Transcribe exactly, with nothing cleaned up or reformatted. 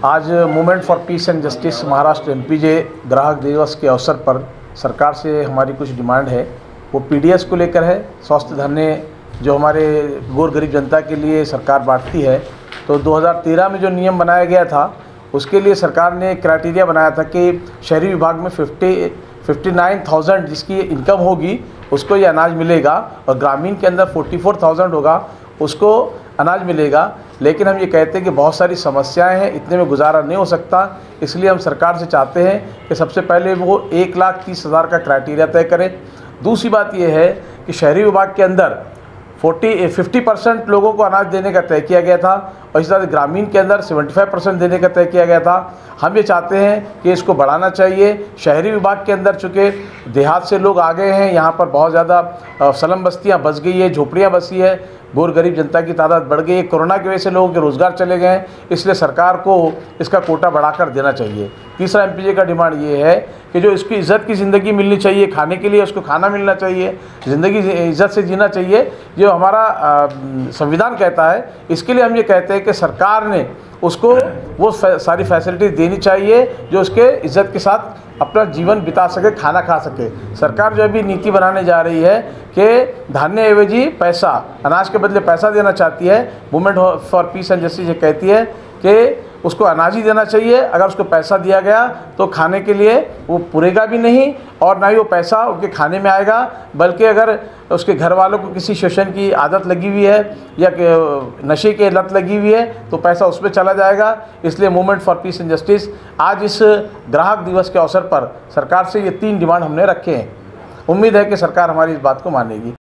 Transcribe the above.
आज movement for peace and justice Maharashtra M P J ग्राहक दिवस के अवसर पर सरकार से हमारी कुछ डिमांड है। वो पी डी एस को लेकर है। स्वास्थ्य धन्य जो हमारे गोर गरीब जनता के लिए सरकार बांटती है, तो दो हज़ार तेरह में जो नियम बनाया गया था उसके लिए सरकार ने क्राइटेरिया बनाया था कि शहरी विभाग में फिफ्टी फिफ्टी नाइन थाउजेंड जिसकी इनकम होगी उसको ये अनाज मिलेगा, और ग्रामीण के अंदर फोर्टी फोर थाउजेंड होगा उसको अनाज मिलेगा। लेकिन हम ये कहते हैं कि बहुत सारी समस्याएं हैं, इतने में गुजारा नहीं हो सकता। इसलिए हम सरकार से चाहते हैं कि सबसे पहले वो एक लाख तीस हज़ार का क्राइटेरिया तय करें। दूसरी बात ये है कि शहरी विभाग के अंदर फोर्टी फिफ्टी परसेंट लोगों को अनाज देने का तय किया गया था, और इस तरह ग्रामीण के अंदर सेवेंटी फाइव परसेंट देने का तय किया गया था। हम ये चाहते हैं कि इसको बढ़ाना चाहिए। शहरी विभाग के अंदर चूँकि देहात से लोग आ गए हैं, यहाँ पर बहुत ज़्यादा स्लम बस्तियाँ बस गई है, झोपड़ियाँ बसी है, गोर गरीब जनता की तादाद बढ़ गई है। कोरोना की वजह से लोगों के रोज़गार चले गए हैं, इसलिए सरकार को इसका कोटा बढ़ाकर देना चाहिए। तीसरा एम पी जे का डिमांड ये है कि जो इसकी इज़्ज़त की ज़िंदगी मिलनी चाहिए, खाने के लिए उसको खाना मिलना चाहिए, ज़िंदगी इज़्ज़त से जीना चाहिए, जो हमारा संविधान कहता है। इसके लिए हम ये कहते हैं कि सरकार ने उसको वो सारी फैसिलिटी देनी चाहिए जो उसके इज़्ज़त के साथ अपना जीवन बिता सके, खाना खा सके। सरकार जो अभी नीति बनाने जा रही है कि धान्य एवजी पैसा, अनाज के बदले पैसा देना चाहती है। Movement for peace and justice ये कहती है कि उसको अनाज ही देना चाहिए। अगर उसको पैसा दिया गया तो खाने के लिए वो पूरेगा भी नहीं, और ना ही वो पैसा उनके खाने में आएगा, बल्कि अगर उसके घर वालों को किसी शोषण की आदत लगी हुई है या नशे की लत लगी हुई है तो पैसा उसमें चला जाएगा। इसलिए movement for peace and justice आज इस ग्राहक दिवस के अवसर पर सरकार से ये तीन डिमांड हमने रखे हैं। उम्मीद है कि सरकार हमारी इस बात को मानेगी।